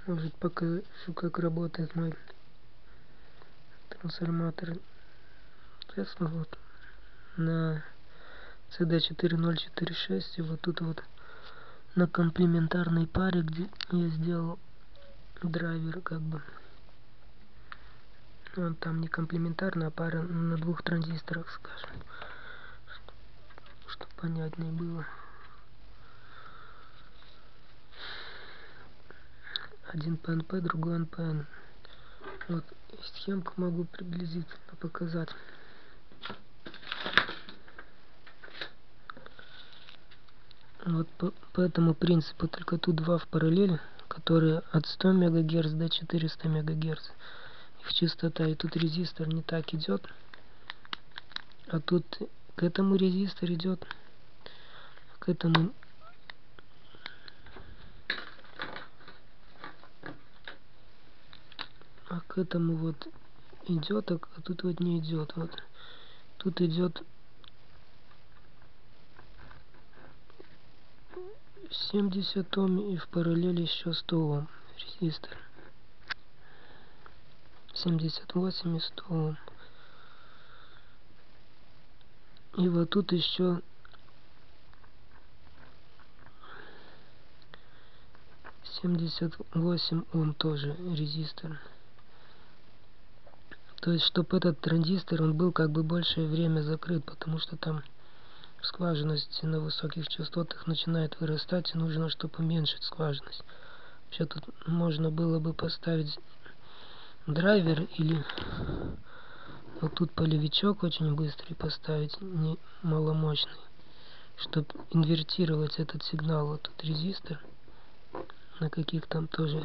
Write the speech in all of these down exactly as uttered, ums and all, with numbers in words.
Может, покажу, как работает мой трансформатор. Теслу вот на си ди четыре ноль четыре шесть, и вот тут вот на комплементарной паре, где я сделал драйвер, как бы он там не комплементарная, а пара на двух транзисторах, скажем, чтобы понятнее было. Один пи эн пи, другой эн пи эн. Вот схемку могу приблизительно показать. Вот по, по этому принципу, только тут два в параллели, которые от ста мегагерц до четырёхсот мегагерц. Их частота, и тут резистор не так идет, а тут к этому резистор идет, к этому а к этому вот идет, а, а тут вот не идет. Вот тут идет семьдесят Ом и в параллели еще сто Ом резистор. семьдесят восемь и сто Ом. И вот тут еще семьдесят восемь Ом тоже резистор. То есть, чтобы этот транзистор, он был как бы большее время закрыт, потому что там скважинность на высоких частотах начинает вырастать, и нужно, чтобы уменьшить скважинность. Вообще тут можно было бы поставить драйвер или вот тут полевичок очень быстрый поставить, не маломощный, чтобы инвертировать этот сигнал. Вот тут резистор, на каких там тоже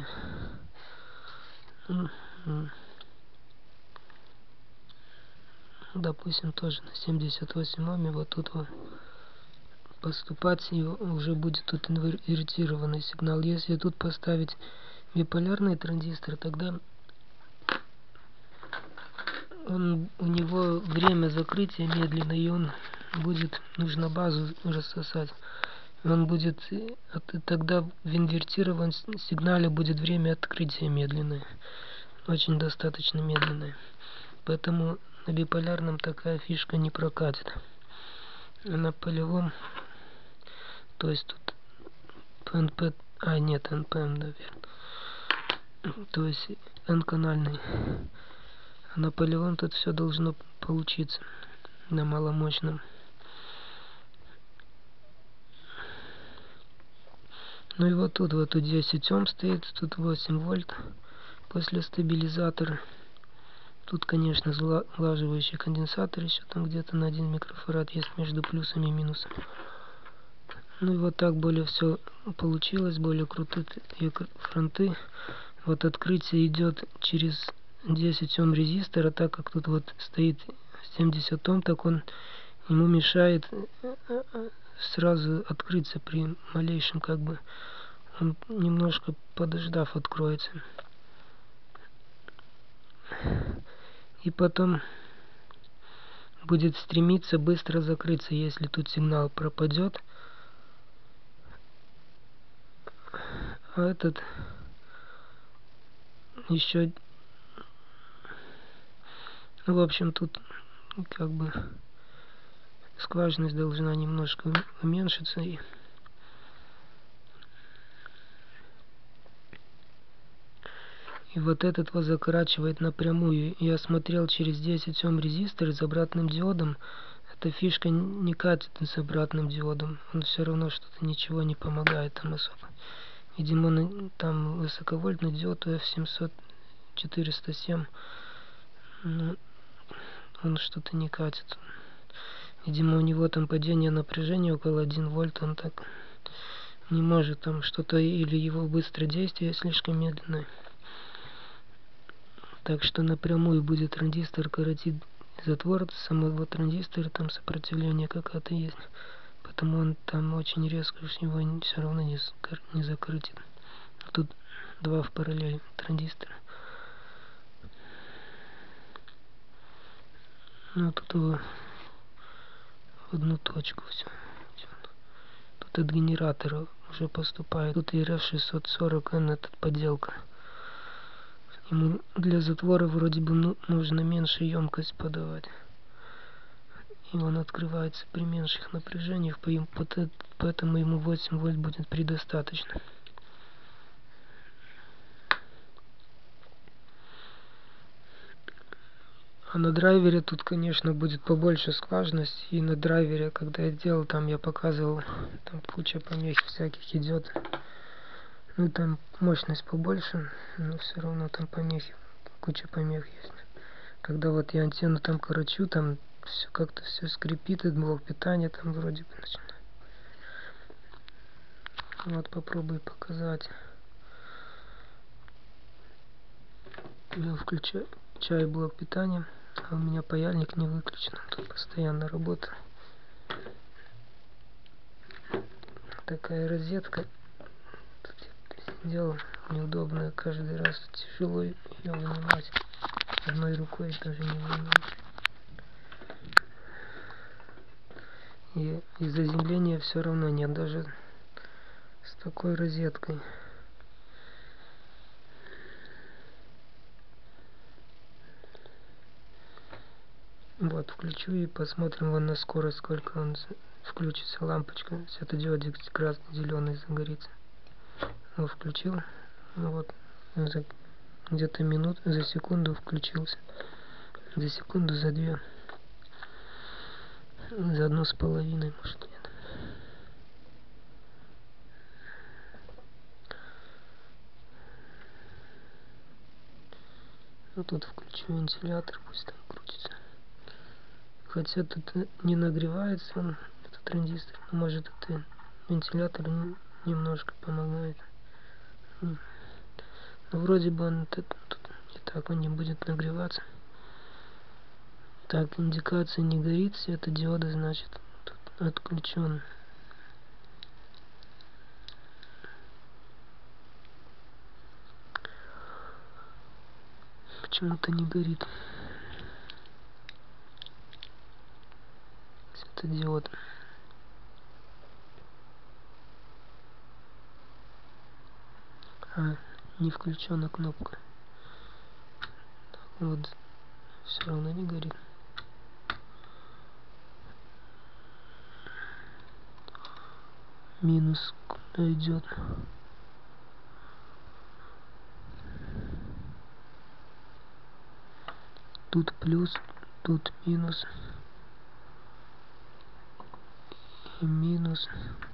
допустим тоже на семьдесят восемь Ом, вот тут вот поступать, и уже будет тут инвертированный сигнал. Если тут поставить биполярный транзистор, тогда он, у него время закрытия медленное, и он будет, нужно базу рассосать. Он будет, тогда в инвертированном сигнале будет время открытия медленное, очень достаточно медленное. Поэтому на биполярном такая фишка не прокатит. А на полевом, то есть тут пи эн пи, а нет, эн пи эм, наверное, то есть N-канальный. А на полевом тут все должно получиться, на маломощном. Ну и вот тут вот тут десять Ом стоит, тут восемь вольт после стабилизатора. Тут, конечно, сглаживающий конденсатор еще там где-то на один микрофарад есть между плюсами и минусами. Ну и вот так более все получилось, более крутые фронты. Вот открытие идет через десять Ом резистора, так как тут вот стоит семьдесят Ом, так он ему мешает сразу открыться при малейшем, как бы, он немножко подождав откроется. И потом будет стремиться быстро закрыться, если тут сигнал пропадет. А этот еще, в общем, тут как бы скважинность должна немножко уменьшиться. И И вот этот вот закорачивает напрямую. Я смотрел через десять Ом резистор с обратным диодом. Эта фишка не катит с обратным диодом. Он все равно что-то ничего не помогает там особо. Видимо, он, там высоковольтный диод эф семьсот четыреста семь. Но он что-то не катит. Видимо, у него там падение напряжения около один вольт. Он так не может там что-то, или его быстродействие слишком медленное. Так что напрямую будет транзистор коротить затвор самого транзистора, там сопротивление какое-то есть. Потому он там очень резко его все равно не, не закрутит. Тут два в параллели транзистора. Ну тут его в одну точку все. Тут от генератора уже поступает. Тут и эр эф шестьсот сорок эн, это подделка. ему для затвора вроде бы ну, нужно меньше емкость подавать. И он открывается при меньших напряжениях, поэтому ему восемь вольт будет предостаточно. А на драйвере тут, конечно, будет побольше скважинности. И на драйвере, когда я делал, там я показывал, там куча помех всяких идет. Ну, там мощность побольше, но все равно там помехи, куча помех есть. Когда вот я антенну там корочу, там все как-то все скрипит, и блок питания там вроде бы начинает. Вот попробую показать. Я включаю чай блок питания, а у меня паяльник не выключен, тут постоянно работает. Такая розетка. Тут я сидел, неудобно, каждый раз тяжело ее вынимать. Одной рукой даже не вынимать. И из заземления все равно нет, даже с такой розеткой. Вот, включу и посмотрим вон на скорость, сколько он включится, лампочка, светодиодик красный, зеленый загорится. Вот, включил, ну вот, за где-то минут, за секунду включился, за секунду, за две, за одну с половиной, может, нет. Ну, тут включу вентилятор, пусть там крутится. Хотя тут не нагревается он, этот транзистор, может это вентилятор немножко помогает. Но вроде бы он тут, тут и так он не будет нагреваться. Так, индикация не горит, светодиода, значит тут отключен. Почему-то не горит светодиод. А, не включена кнопка. Так, вот, все равно не горит. Минус куда идет? Тут плюс, тут минус. И минус.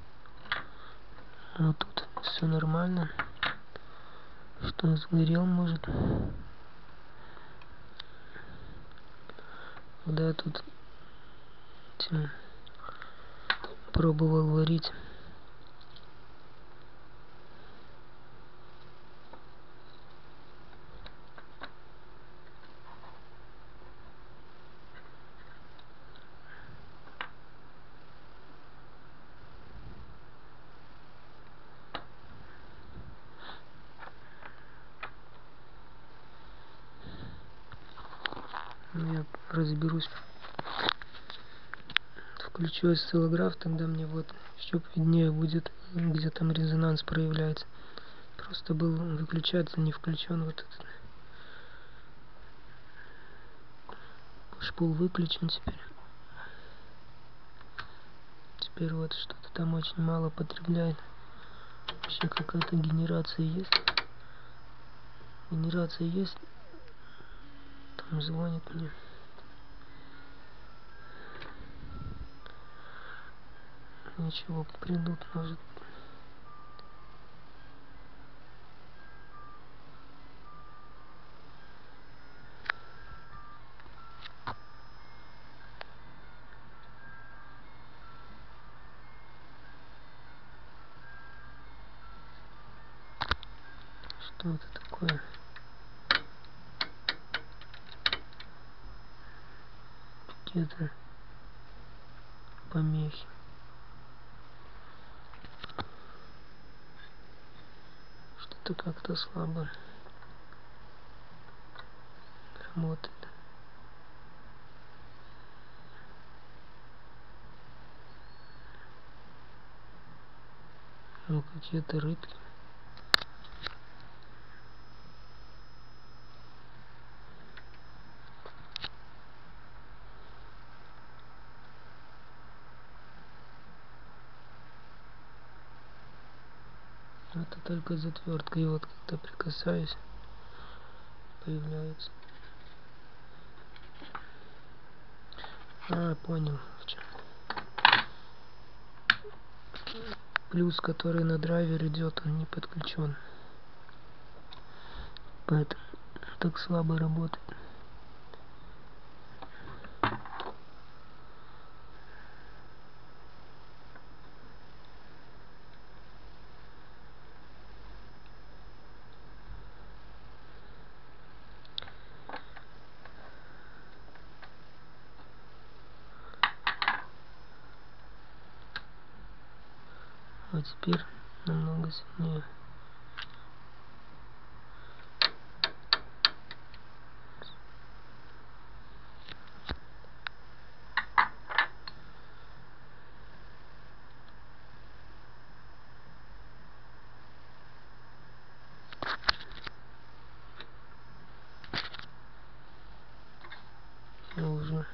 Вот тут все нормально. Что сгорел, может? Когда я тут тем, пробовал варить. Я разберусь. Включу осциллограф, тогда мне вот еще виднее будет, где там резонанс проявляется. Просто был выключатель не включен, вот этот. Шпул выключен теперь. Теперь вот что-то там очень мало потребляет. Вообще какая-то генерация есть. Генерация есть. Там звонит мне. Ничего, придут, может. Что это такое? Какие-то помехи. Что-то как-то слабо работает. Ну, какие-то рыбки. Это только затвертка, и вот когда прикасаюсь, появляется. А, понял, в чем. Плюс, который на драйвер идет, он не подключен. Поэтому так слабо работает. Вот теперь намного сильнее. Я уже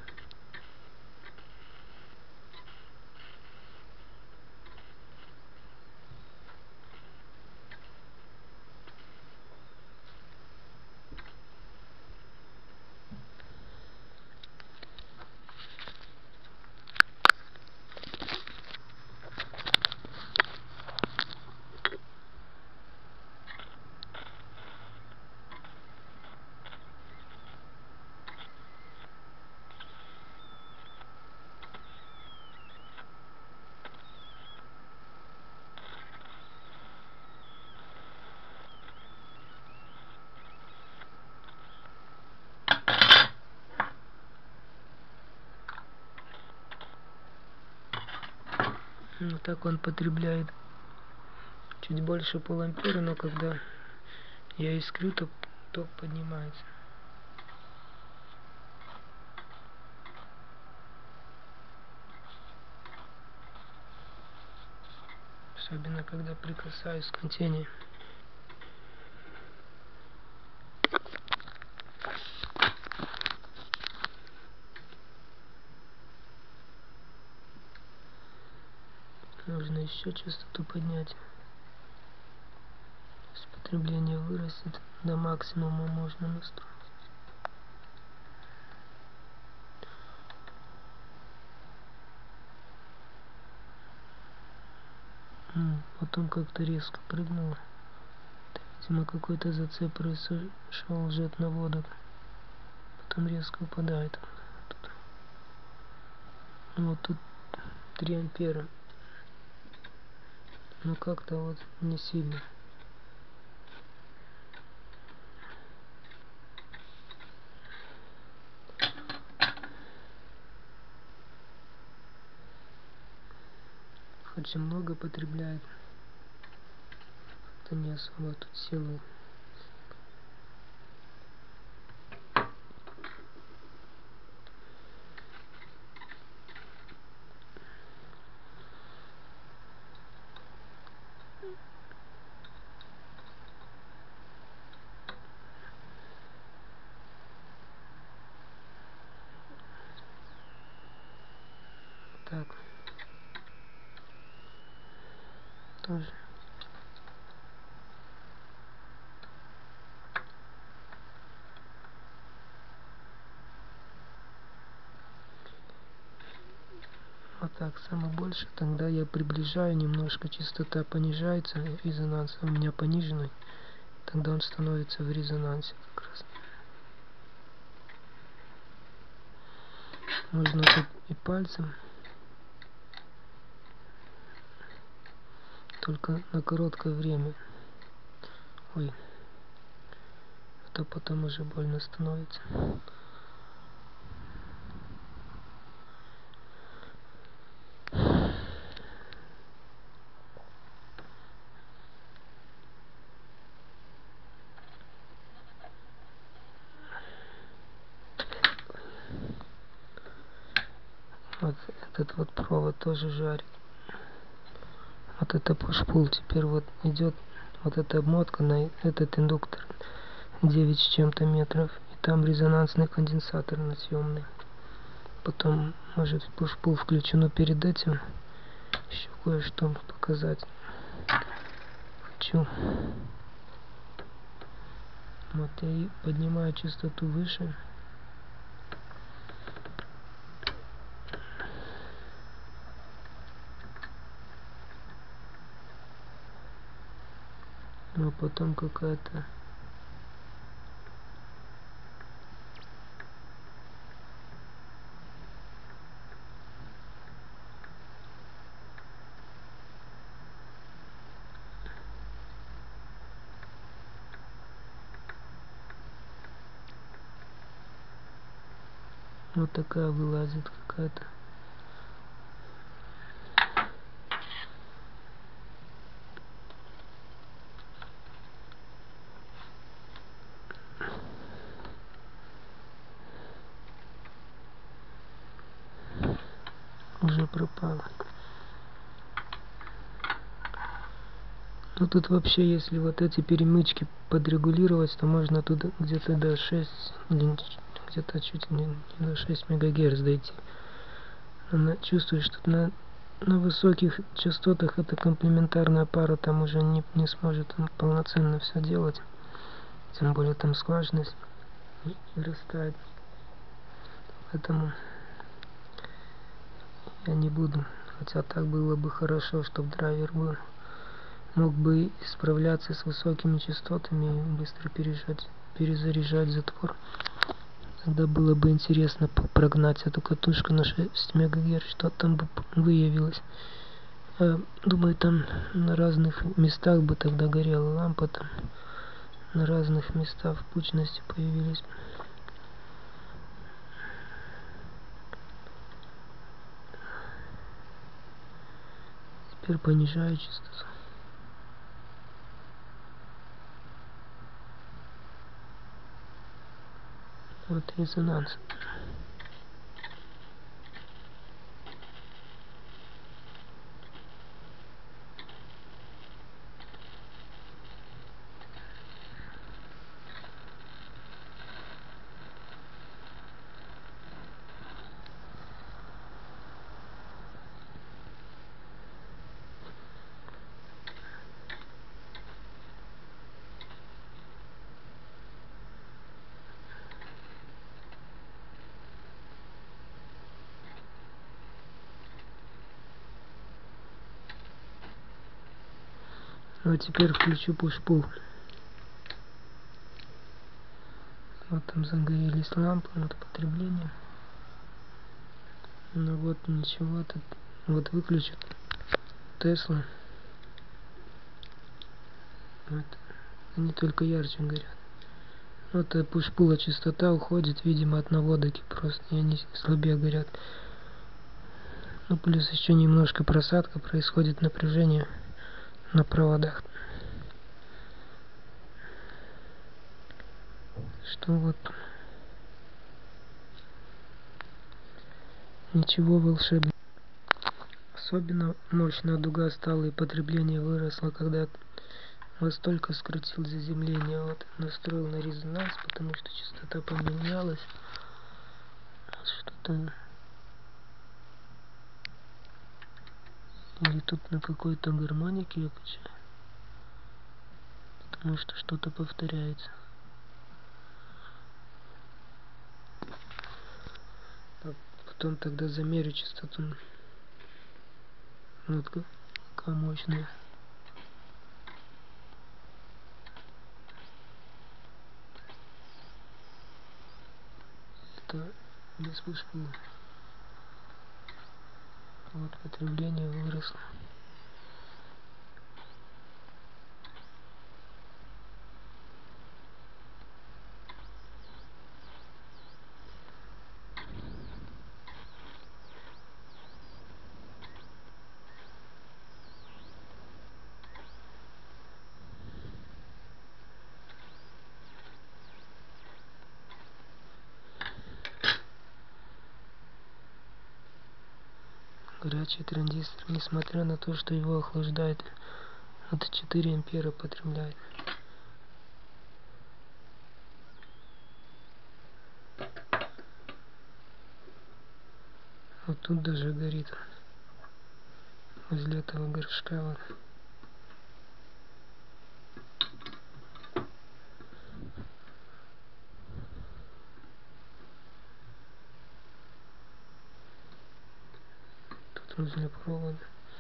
ну, так он потребляет чуть больше полампера, но когда я искрю, то ток поднимается. Особенно когда прикасаюсь к антенне. Нужно еще частоту поднять. Если потребление вырастет, до максимума можно настроить. М, Потом как-то резко прыгнуло. Видимо, какой-то зацеп произошел уже от наводок. Потом резко упадает. Тут. Вот тут три ампера. Но как-то вот не сильно. Очень много потребляет. Это не особо тут силы. Так. Тоже. Вот так, самое больше. Тогда я приближаю немножко, частота понижается, резонанс у меня пониженный. Тогда он становится в резонансе как раз. Можно тут и пальцем. Только на короткое время. Ой. А то потом уже больно становится. Вот этот вот провод тоже жарит. Вот это пуш-пул теперь вот идет, вот эта обмотка на этот индуктор девять с чем-то метров, и там резонансный конденсатор на съемный. Потом может пуш-пул включено перед этим, еще кое-что показать. кручу. Вот я и поднимаю частоту выше. А потом какая-то вот такая вылазит какая-то. Уже пропала. Ну тут вообще, если вот эти перемычки подрегулировать, то можно туда где-то до шесть, где-то чуть не, не до шесть мегагерц дойти. Она чувствует, что на, на высоких частотах эта комплементарная пара там уже не, не сможет там полноценно все делать. Тем более там скважность вырастает. Поэтому я не буду. Хотя так было бы хорошо, чтобы драйвер был. Мог бы справляться с высокими частотами и быстро переезжать, перезаряжать затвор. Тогда было бы интересно прогнать эту катушку на шесть мегагерц, что там бы выявилось. Я думаю, там на разных местах бы тогда горела лампа, там на разных местах пучности появились. Теперь понижаю частоту. Вот резонанс. Вот теперь включу push-pull. Вот там загорелись лампы, вот потребление. Ну вот ничего, тут вот выключу Тесла. Вот. Они только ярче горят. Вот push-pull частота уходит, видимо, от наводки просто, и они слабее горят. Ну плюс еще немножко просадка происходит, напряжение на проводах. Что вот ничего волшебного. Особенно мощная дуга стала и потребление выросло, когда вот столько скрутил заземление. Вот настроил на резонанс, потому что частота поменялась. Что-то или тут на какой-то гармонике я качаю, потому что что-то повторяется. Потом тогда замерю частоту. Вот какая мощная. Это без push-pull. Вот потребление выросло. Горячий транзистор, несмотря на то, что его охлаждает, от четыре ампера потребляет. Вот тут даже горит возле этого горшка. Вот. возле провода.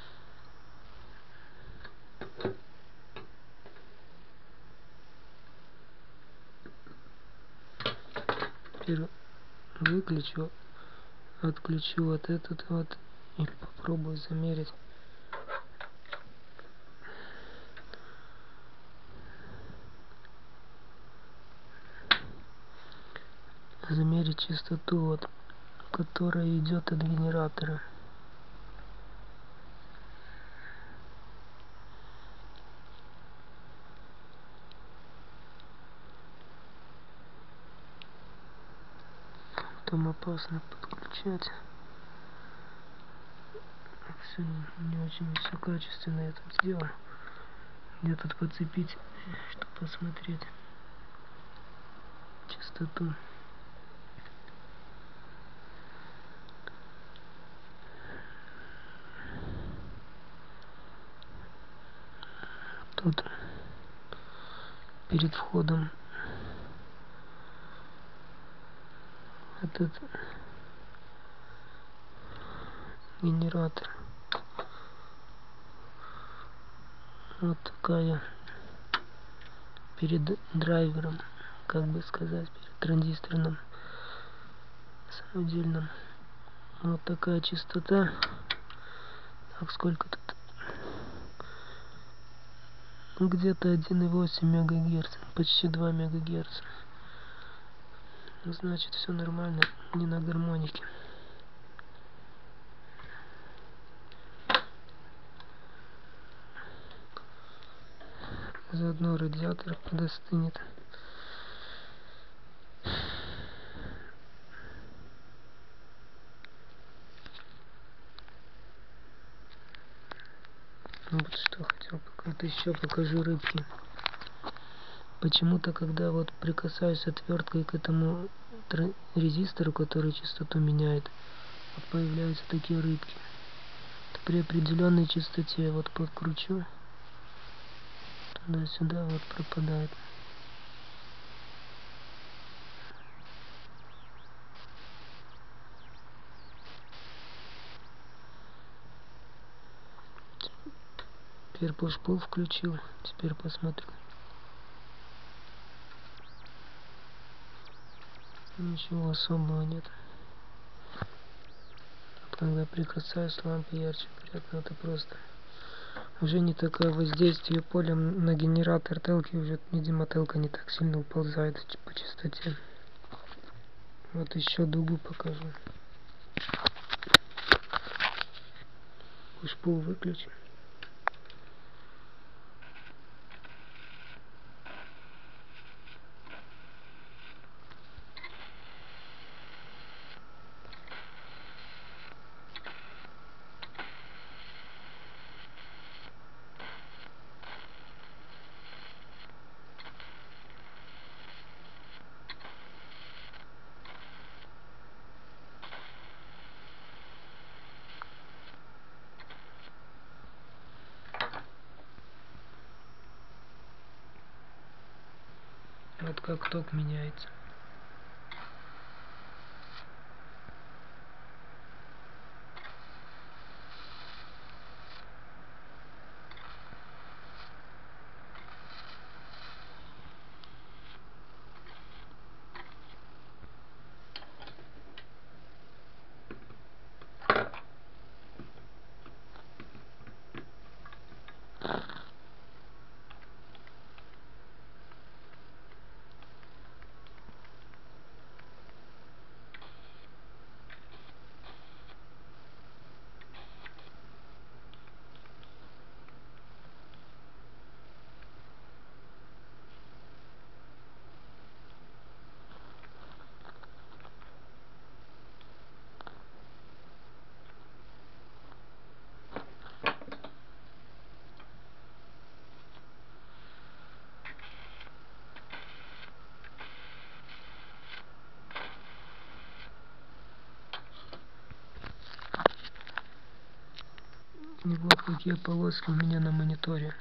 Теперь выключу, отключу вот этот вот и попробую замерить. Замерить частоту, вот, которая идет от генератора. Там опасно подключать. Все не очень все качественно я тут сделал. Где тут подцепить, чтобы посмотреть частоту. Тут перед входом этот генератор. Вот такая перед драйвером, как бы сказать, перед транзисторным самодельным. Вот такая частота. Так, сколько тут? Где-то один и восемь мегагерц, почти два мегагерца. Значит, все нормально, не на гармонике. Заодно радиатор подостынет. Вот что хотел показать, еще покажу рыбки. Почему-то, когда вот прикасаюсь отверткой к этому резистору, который частоту меняет, вот появляются такие рыбки. Это при определенной частоте вот подкручу, туда-сюда вот пропадает. Теперь push-pull включил, теперь посмотрю. Ничего особого нет. Когда прикасаюсь, лампа ярче, приятно, это просто уже не такое воздействие полем на генератор телки, уже, видимо, телка не так сильно уползает по частоте. Вот еще дугу покажу. Push-pull выключим. Вот как ток меняется. И вот какие полоски у меня на мониторе.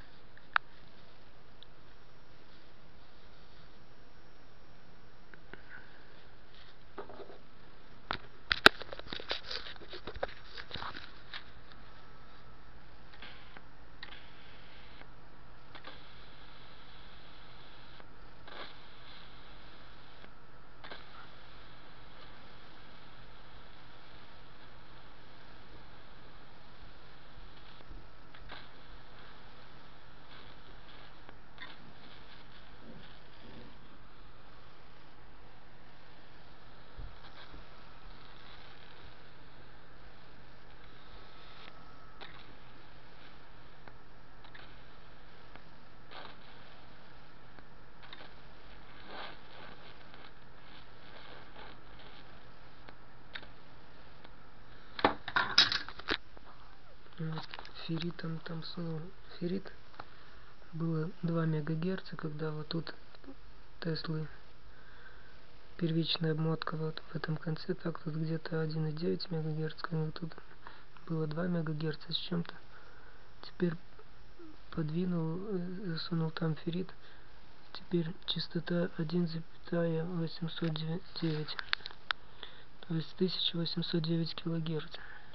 ферритом там сунул феррит. Было два мегагерца, когда вот тут Теслы первичная обмотка вот в этом конце, так тут где-то один и девять мегагерц, вот тут было два мегагерца с чем-то. Теперь подвинул, засунул там феррит, теперь частота один и восемьсот девять, то есть тысяча восемьсот девять килогерц.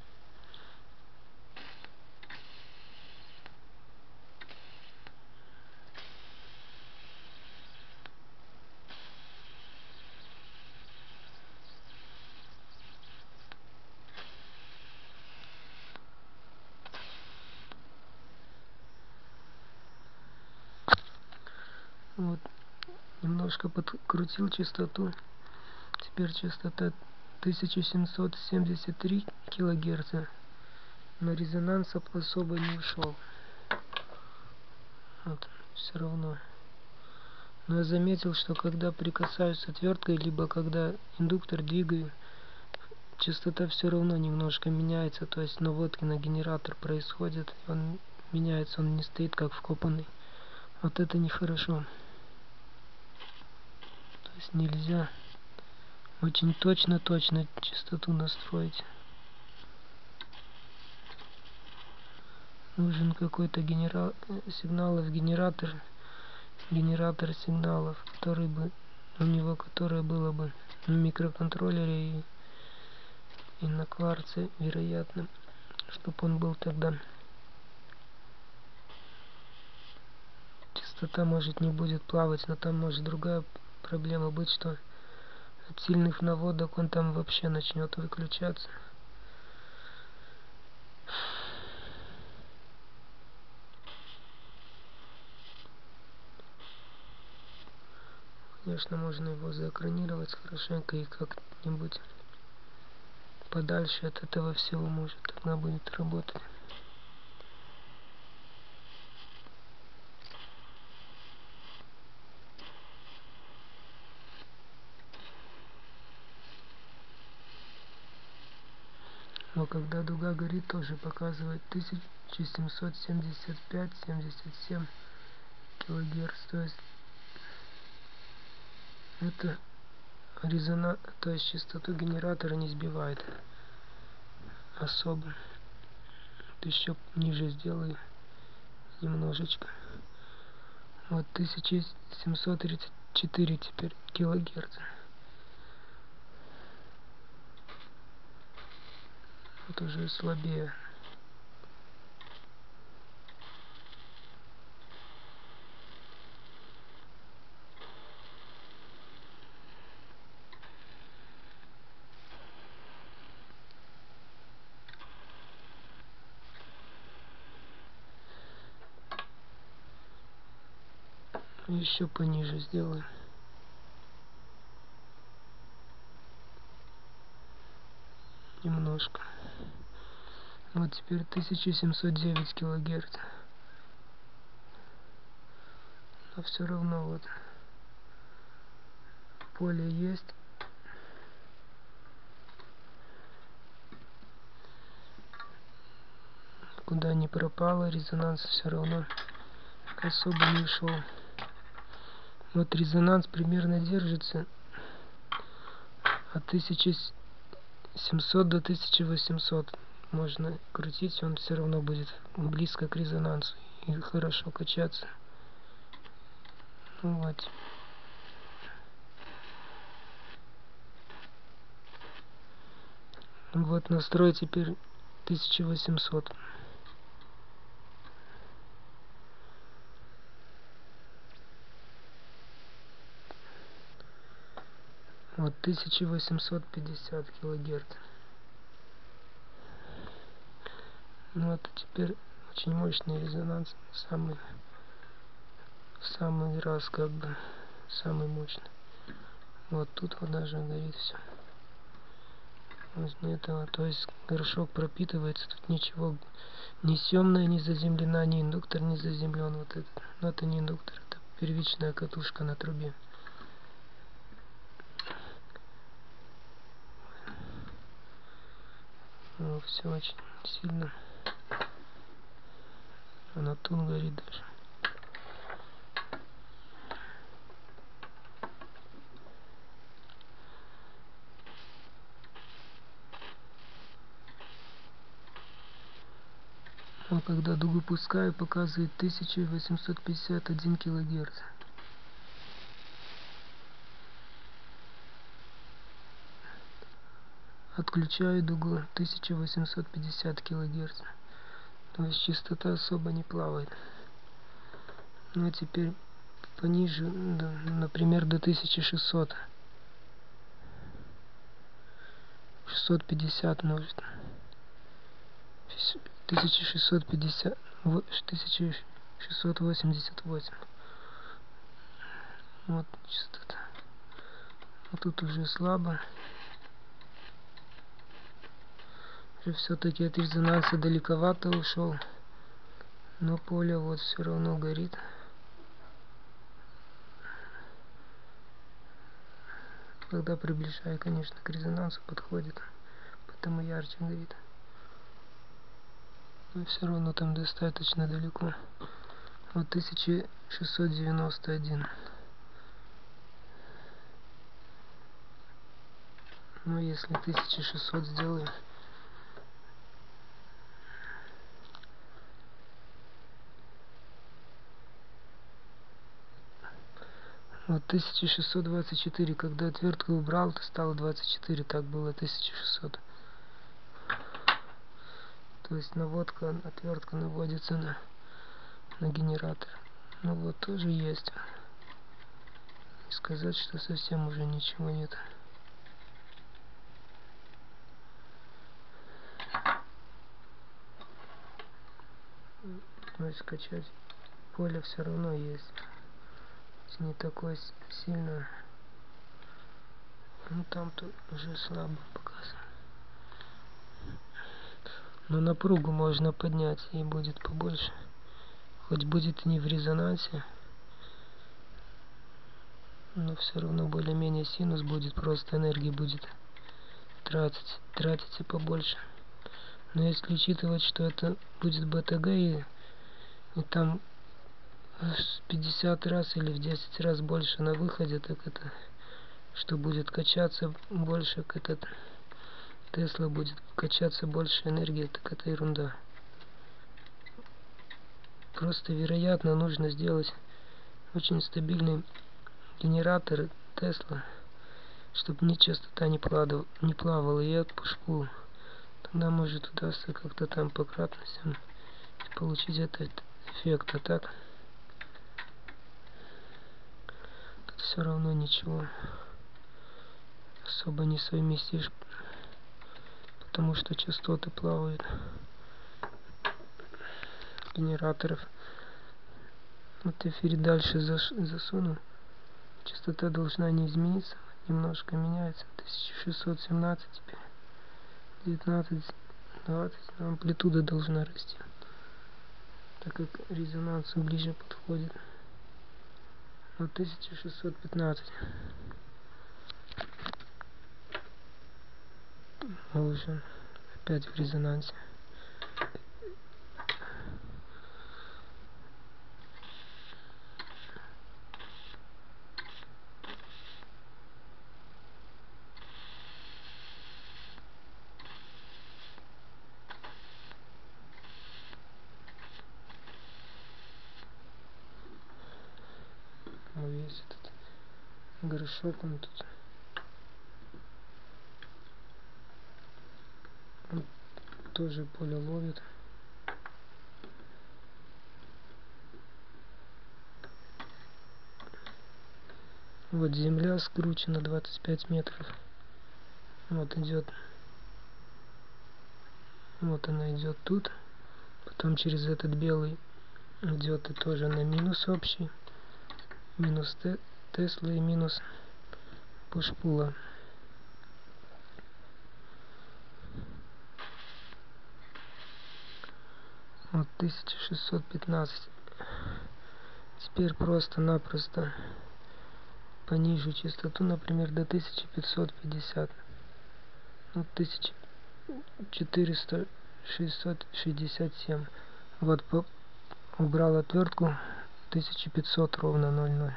Вот, немножко подкрутил частоту, теперь частота тысяча семьсот семьдесят три килогерца, но резонанс особо не ушел. Вот, все равно. Но я заметил, что когда прикасаюсь отверткой, либо когда индуктор двигаю, частота все равно немножко меняется, то есть наводки на генератор происходит, он меняется, он не стоит как вкопанный. Вот это нехорошо. То есть нельзя очень точно-точно частоту настроить. Нужен какой-то генера... сигналов генератор, генератор сигналов, который бы у него, которое было бы на микроконтроллере и, и на кварце, вероятно, чтобы он был тогда. Частота может не будет плавать, но там может другая проблема быть, что от сильных наводок он там вообще начнет выключаться. Конечно, можно его заэкранировать хорошенько и как-нибудь подальше от этого всего, может, тогда будет работать. Но когда дуга горит, тоже показывает тысяча семьсот семьдесят пять — семьдесят семь килогерц, то есть это резонанс, то есть частоту генератора не сбивает особо. Вот еще ниже сделаю немножечко. Вот тысяча семьсот тридцать четыре теперь килогерц. Вот уже слабее. Еще пониже сделаю. Немножко. Вот теперь тысяча семьсот девять килогерц. Но все равно вот поле есть. Куда не пропало, резонанс все равно особо не ушел. Вот резонанс примерно держится от тысячи семисот до тысячи восьмисот. Можно крутить, он все равно будет близко к резонансу и хорошо качаться. Ну вот. Вот настрой теперь тысяча восемьсот. Вот тысяча восемьсот пятьдесят килогерц. Ну вот теперь очень мощный резонанс, самый самый раз как бы самый мощный. Вот тут вот даже горит все. Возле этого, то есть горшок пропитывается, тут ничего, ни съемная не заземлена, ни индуктор не заземлен. Вот это, но это не индуктор, это первичная катушка на трубе. Ну, все очень сильно Она тут горит даже. А когда дугу пускаю, показывает тысяча восемьсот пятьдесят один килогерц. Отключаю дугу тысяча восемьсот пятьдесят килогерц. То есть частота особо не плавает. Ну а теперь пониже, да, например, до тысячи шестисот. шестьсот пятьдесят может. тысяча шестьсот пятьдесят, тысяча шестьсот восемьдесят восемь. Вот частота. А тут уже слабо. Уже все-таки от резонанса далековато ушел. Но поле вот все равно горит. Когда приближаю, конечно, к резонансу подходит, потому ярче горит. Но все равно там достаточно далеко. Вот тысяча шестьсот девяносто один. Ну если тысяча шестьсот сделаю. Вот тысяча шестьсот двадцать четыре, когда отвертку убрал, то стало двадцать четыре, так было тысяча шестьсот. То есть наводка, отвертка наводится на, на генератор. Ну вот тоже есть. Не сказать, что совсем уже ничего нет. Но скачать поле все равно есть. Не такой сильно. Ну там то уже слабо показано. Но напругу можно поднять и будет побольше. Хоть будет не в резонансе, но все равно более-менее синус будет, просто энергии будет тратить, тратиться побольше. Но если учитывать, что это будет БТГ и, и там в пятьдесят раз или в десять раз больше на выходе, так это, что будет качаться больше, как этот Тесла будет качаться больше энергии, так это ерунда. Просто вероятно нужно сделать очень стабильный генератор Тесла, чтобы ни частота не плавала, не плавала и от пушпу. Тогда может удастся как-то там по кратностям получить этот эффект. А так тут все равно ничего особо не совместишь, потому что частоты плавают генераторов. Вот эфир дальше засуну, частота должна не измениться, немножко меняется. тысяча шестьсот семнадцать теперь, девятнадцать, двадцать, но амплитуда должна расти, так как резонанс ближе подходит. Вот тысяча шестьсот пятнадцать. Уже опять в резонансе. Вот весь этот горшок, он тут он тоже поле ловит. Вот земля скручена двадцать пять метров. Вот идет. Вот она идет тут. Потом через этот белый идет и тоже на минус общий. Минус Тесла и минус пушпула. Вот тысяча шестьсот пятнадцать. Теперь просто-напросто понижу частоту, например, до тысячи пятьсот пятьдесят. Вот тысяча четыреста шестьдесят семь. Вот по, убрал отвертку, тысяча пятьсот ровно ноль ноль.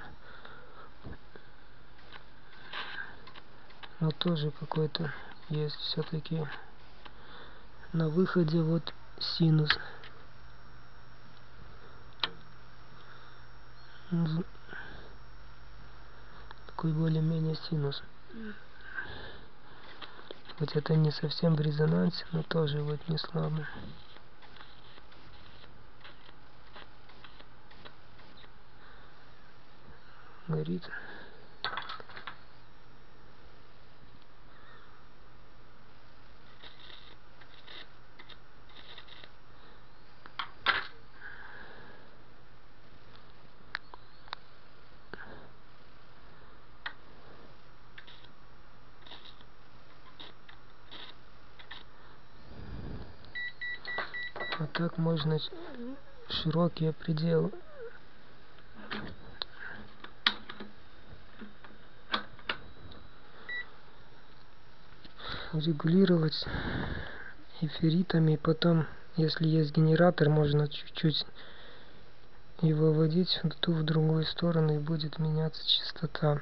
Но тоже какой-то есть все-таки на выходе вот синус. Такой более-менее синус. Вот это не совсем в резонансе, но тоже вот не слабо. Горит. А так можно широкий предел регулировать эфиритами. Потом, если есть генератор, можно чуть-чуть его вводить в ту в другую сторону, и будет меняться частота.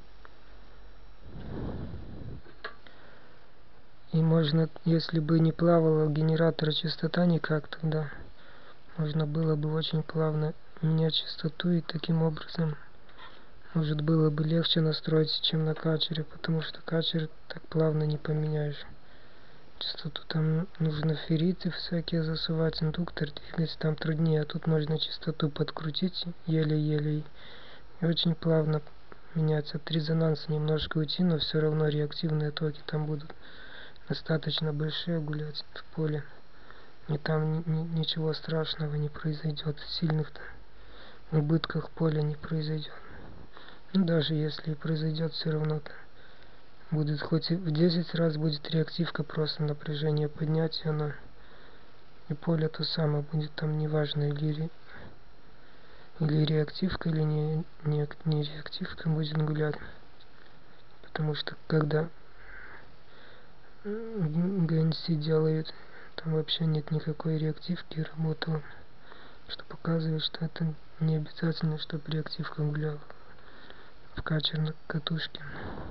И можно, если бы не плавала у генератора частота никак, тогда можно было бы очень плавно менять частоту, и таким образом может было бы легче настроить, чем на качере, потому что качер так плавно не поменяешь частоту. Там нужно ферриты всякие засувать, индуктор двигать, там труднее, а тут можно частоту подкрутить еле-еле и очень плавно менять. От резонанса немножко уйти, но все равно реактивные токи там будут достаточно большие гулять в поле, и там ни, ни, ничего страшного не произойдет, сильных убытках поля не произойдет. Ну, даже если и произойдет, все равно будет хоть и в десять раз будет реактивка, просто напряжение поднять, и оно и поле то самое будет, там неважно или, или реактивка, или не, не, не реактивка будет гулять. Потому что когда джи эн си делают, там вообще нет никакой реактивки, работала, что показывает, что это не обязательно, чтобы реактивка гуляла в качерной катушке.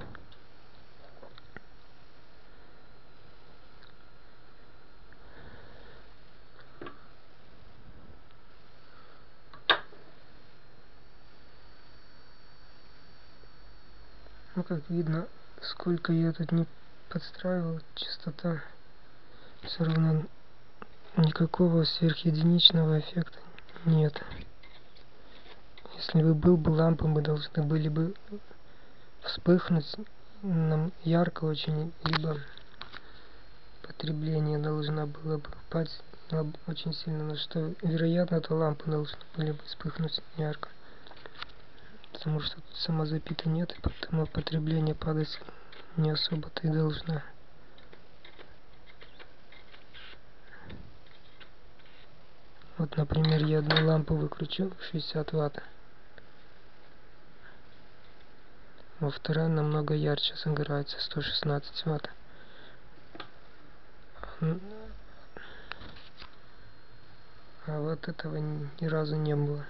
Ну, как видно, сколько я тут не подстраивал, частота все равно никакого сверхединичного эффекта нет. Если бы был бы лампа, мы должны были бы вспыхнуть нам ярко очень, либо потребление должна была бы упасть очень сильно, но что вероятно, то лампы должны были бы вспыхнуть ярко, потому что тут самозапита нет, и поэтому потребление падать не особо-то и должна. Вот, например, я одну лампу выключил шестьдесят ватт, во вторая намного ярче загорается, сто шестнадцать ватт. А вот этого ни разу не было.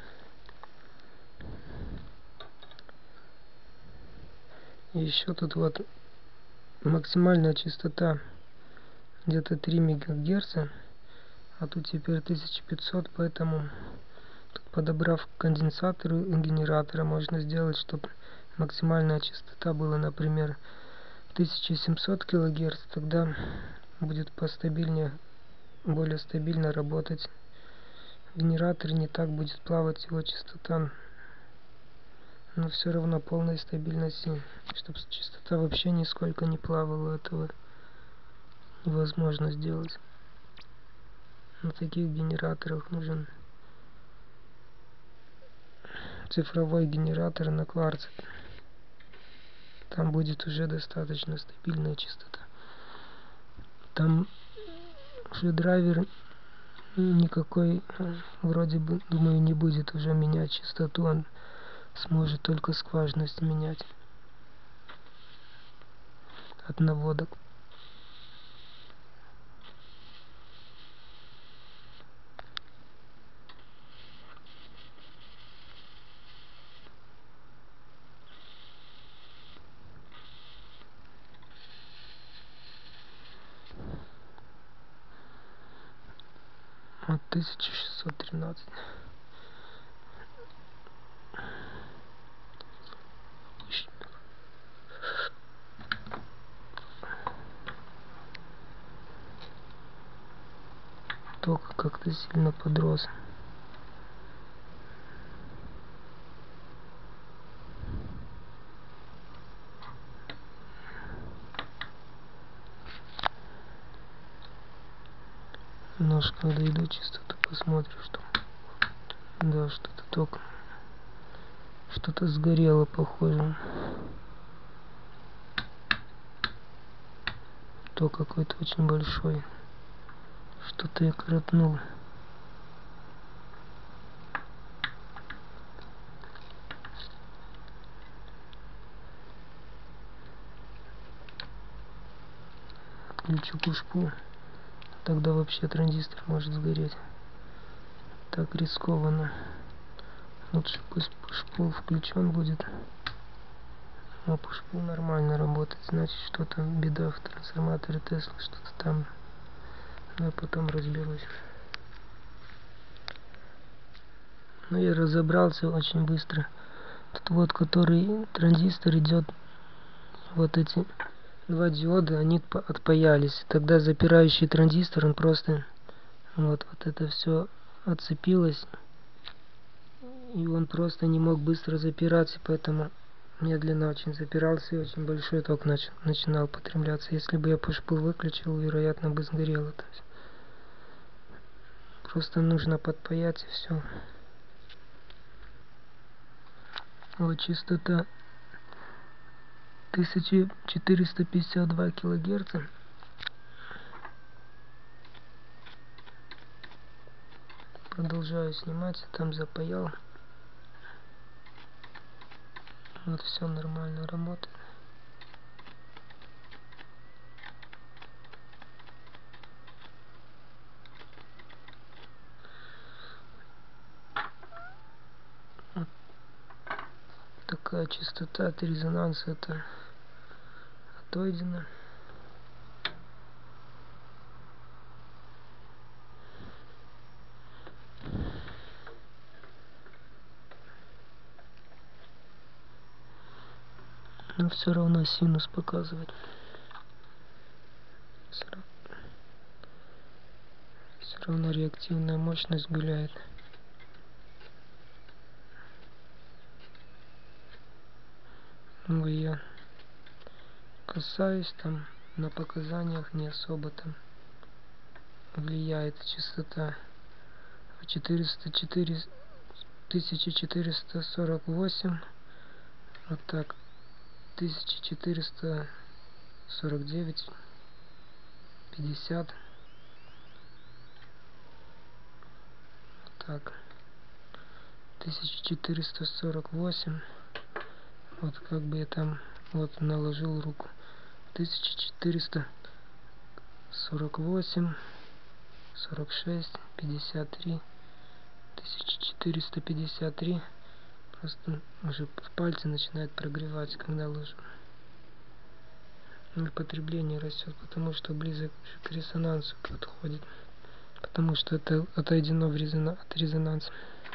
И еще тут вот максимальная частота где-то три мегагерца, а тут теперь тысяча пятьсот, поэтому тут, подобрав конденсатор и генератора, можно сделать, чтобы максимальная частота была, например, тысяча семьсот килогерц, тогда будет постабильнее, более стабильно работать генератор, не так будет плавать его частота, но все равно полной стабильности, чтобы частота вообще нисколько не плавала, этого невозможно сделать. На таких генераторах нужен цифровой генератор на кварце, там будет уже достаточно стабильная частота. Там уже драйвер никакой, вроде бы, думаю, не будет уже менять частоту, он сможет только скважность менять от наводок. Вот тысяча шестьсот тринадцать. Только как-то сильно подрос. Немножко дойду, чисто-то посмотрю, что да, что-то только что-то сгорело, похоже. То какой-то очень большой. Что-то я коротнул. Отключу пушку. Тогда вообще транзистор может сгореть. Так рискованно. Лучше пусть пушпул включен будет. А пушпул нормально работает. Значит, что-то беда в трансформаторе Тесла. Что-то там. Я потом разберусь. Но я разобрался очень быстро. Тут вот, который транзистор идет, вот эти два диода, они отпаялись. Тогда запирающий транзистор, он просто вот, вот это все отцепилось. И он просто не мог быстро запираться, поэтому медленно очень запирался, и очень большой ток нач начинал потребляться. Если бы я пушпул выключил, вероятно бы сгорело. То есть просто нужно подпаять, и все. Вот частота тысяча четыреста пятьдесят два килогерца. Продолжаю снимать, там запаял. Вот все нормально работает. Вот такая частота от резонанса, это отойдено. Но все равно синус показывает. Все равно, все равно реактивная мощность гуляет. Ну и я касаюсь там, на показаниях не особо там влияет частота. четыреста четыре, тысяча четыреста сорок восемь, вот так, тысяча четыреста сорок девять, пятьдесят, вот так, тысяча четыреста сорок восемь, вот как бы я там вот наложил руку, тысяча четыреста сорок восемь, сорок шесть, пятьдесят три, тысяча четыреста пятьдесят три. Просто уже пальцы начинают прогревать, когда ложу. И потребление растет, потому что близок к резонансу подходит. Потому что это отойдено в резона... от резонанса.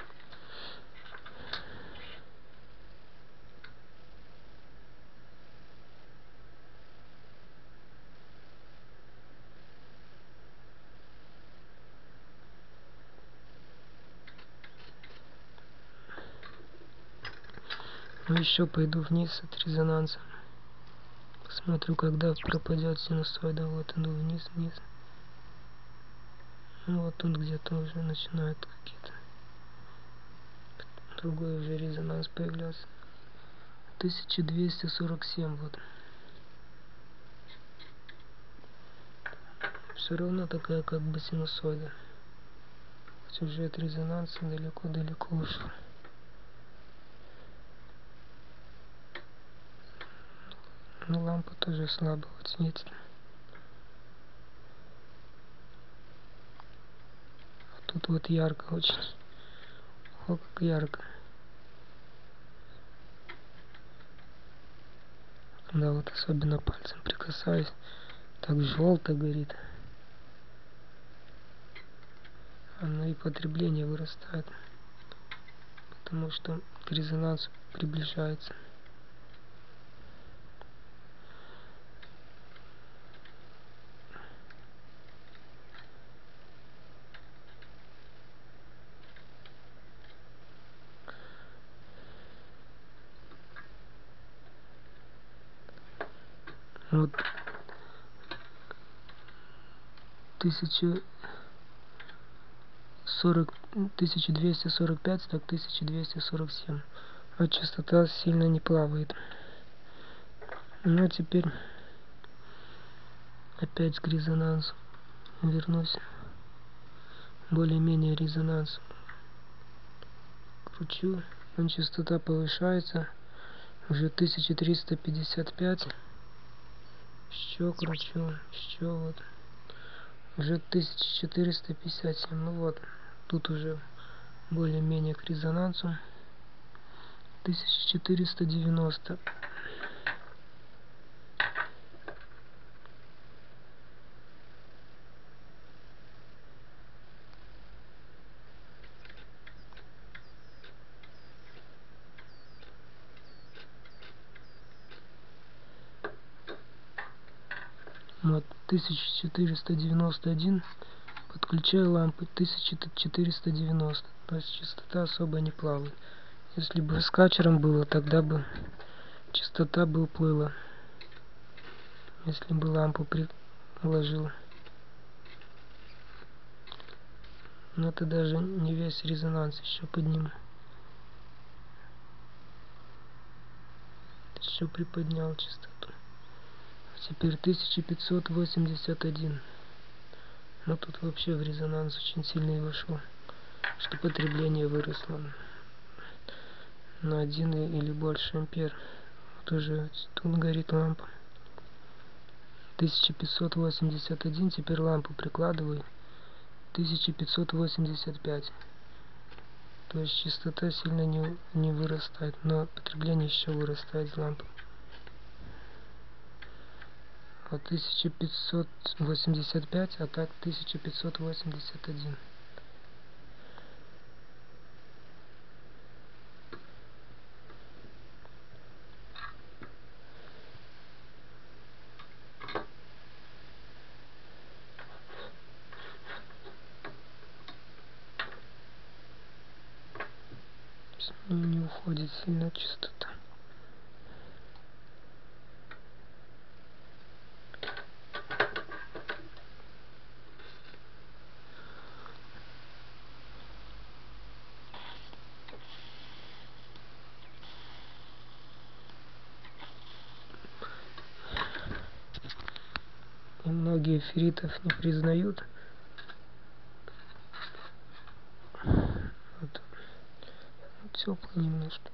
Ну еще пойду вниз от резонанса. Посмотрю, когда пропадет синусоида. Вот иду вниз, вниз. Ну, вот тут где-то уже начинают какие-то другой уже резонанс появляться. тысяча двести сорок семь вот. Все равно такая как бы синусоида. Хоть уже от резонанса далеко-далеко ушел. Ну, лампа тоже слабо вот светит. А тут вот ярко очень. О, как ярко. Да, вот особенно пальцем прикасаюсь. Так желто горит. оно и потребление вырастает, потому что к резонансу приближается. Вот тысяча сорок, тысяча двести сорок пять, так тысяча двести сорок семь. Вот частота сильно не плавает. Ну а теперь опять к резонансу вернусь. Более-менее резонанс. Кручу, он частота повышается. Уже тысяча триста пятьдесят пять. Еще кручу, еще вот. Уже тысяча четыреста пятьдесят семь. Ну вот, тут уже более-менее к резонансу. тысяча четыреста девяносто. Вот, тысяча четыреста девяносто один. Подключаю лампы тысяча четыреста девяносто. То есть частота особо не плавает. Если бы с качером было, тогда бы частота бы уплыла. Если бы лампу приложил. Но это даже не весь резонанс еще подниму. Еще приподнял частоту. Теперь тысяча пятьсот восемьдесят один. Но тут вообще в резонанс очень сильный вошел, что потребление выросло на один или больше ампер. Вот уже тут горит лампа. тысяча пятьсот восемьдесят один. Теперь лампу прикладываю. тысяча пятьсот восемьдесят пять. То есть частота сильно не, не вырастает, но потребление еще вырастает с лампы. Вот тысяча пятьсот восемьдесят пять, а так тысяча пятьсот восемьдесят один. Не уходит сильно частота. И многие ферритов не признают. Вот. Теплый немножко.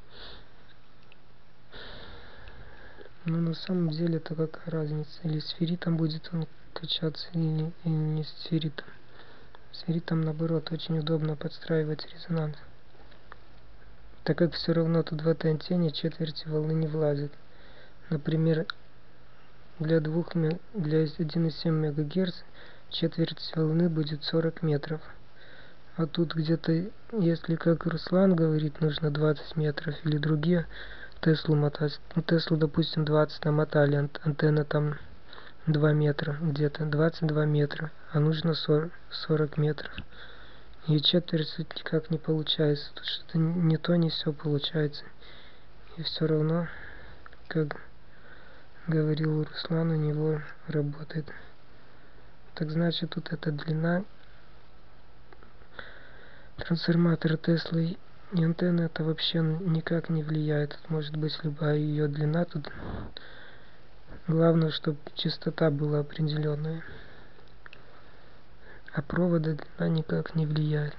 Но на самом деле это какая разница? Или с ферритом будет он качаться, или, или не с ферритом. С ферритом наоборот очень удобно подстраивать резонанс. Так как все равно тут в этой антенне четверти волны не влазит. Например, для двух для один и семь мегагерц четверть волны будет сорок метров. А тут где-то, если как Руслан говорит, нужно двадцать метров, или другие Теслу мотать. Ну, Теслу, допустим, двадцать намотали, антенна там два метра, где-то двадцать два метра, а нужно сорок метров. И четверть никак не получается. Тут что-то не то, не все получается. И все равно, как говорил Руслан, у него работает. Так значит, тут эта длина трансформатора Теслы и антенны, это вообще никак не влияет. Тут может быть любая ее длина. Тут главное, чтобы частота была определенная. А провода длина никак не влияет.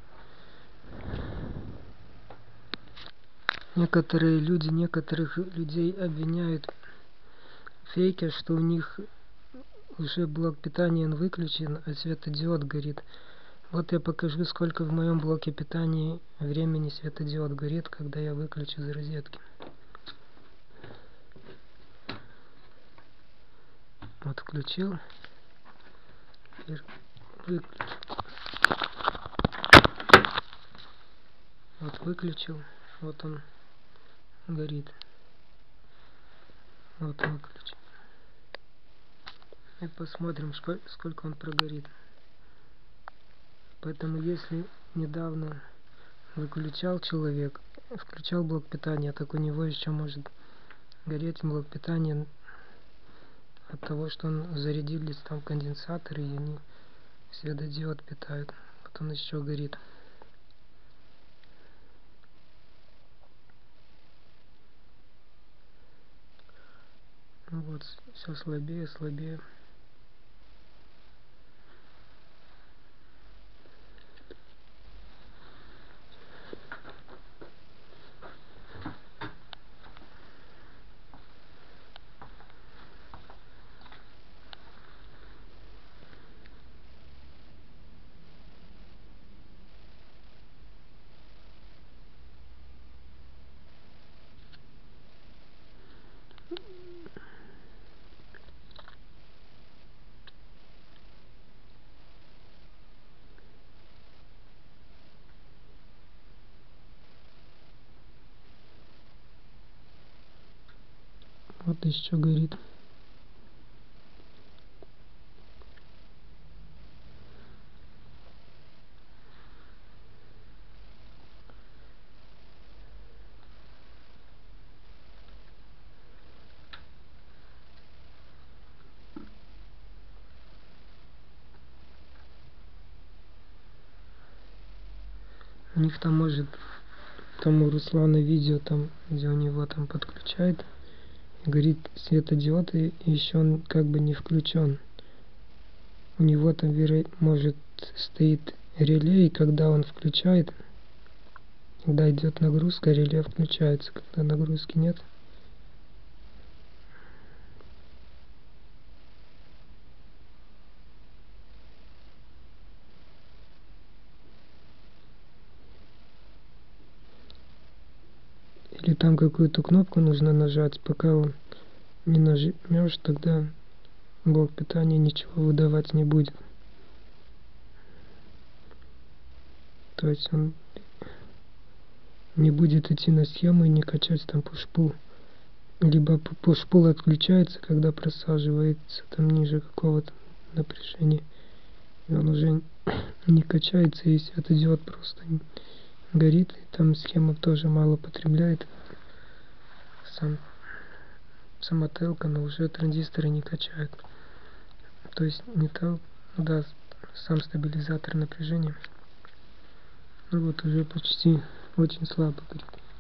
Некоторые люди, некоторых людей обвиняют в фейке, что у них уже блок питания выключен, а светодиод горит. Вот я покажу, сколько в моем блоке питания времени светодиод горит, когда я выключу из розетки. Вот включил. Теперь выключу. выключил, вот он горит. Вот выключил. И посмотрим, сколько он прогорит. Поэтому если недавно выключал человек, включал блок питания, так у него еще может гореть блок питания от того, что он зарядились там конденсаторы, и они светодиод питают. Вот он еще горит. Вот, все слабее, слабее. Вот еще горит. У них там может, там у Руслана видео, там, где у него там подключает, горит светодиод, и еще он как бы не включен. У него там, веро... может, стоит реле, и когда он включает, когда идет нагрузка, реле включается, когда нагрузки нет. Или там какую-то кнопку нужно нажать, пока он не нажмешь, тогда блок питания ничего выдавать не будет. То есть он не будет идти на схему и не качать там push-pull. Либо push-pull отключается, когда просаживается там ниже какого-то напряжения. И он уже не качается, и светодиод просто горит. И там схема тоже мало потребляет. Сам, сама телка, но уже транзисторы не качают. То есть не то, да, сам стабилизатор напряжения. Ну вот уже почти очень слабо горит.